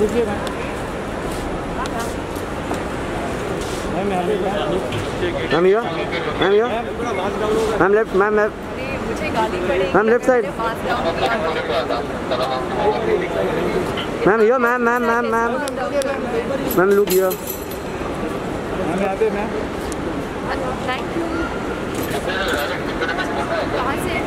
रुकिए ma'am yo ma'am left ma'am ma'am left side ma'am yo ma'am ma'am ma'am ma'am ma'am look yo ma'am यहाँ पे ma'am thank you. कहाँ से?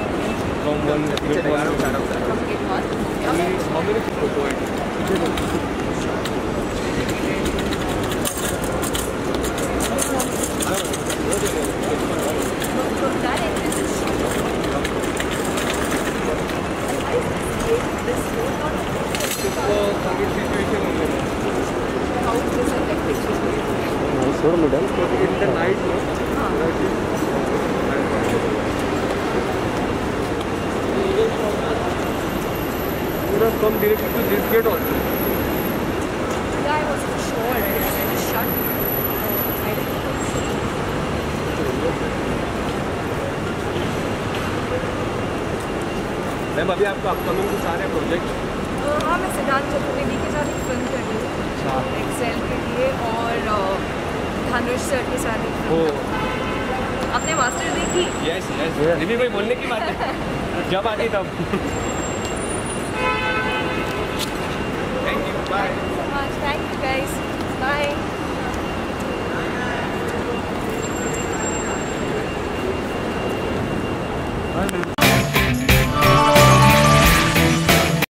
Come directly to this gate also. Yeah, I wasn't sure. It's shut. I didn't see. Ma'am अभी आपका upcoming के सारे project? हाँ, मैं सिद्धार्थ चतुर्वेदी के साथ एक फिल्म कर रही हूँ एक्सेल के लिए और धनुष सर के साथ एक फिल्म। आपने मास्टर देखी? यस यस, ये भी कोई बोलने की बात है जब आती तब। Thank you so much. Thank you guys.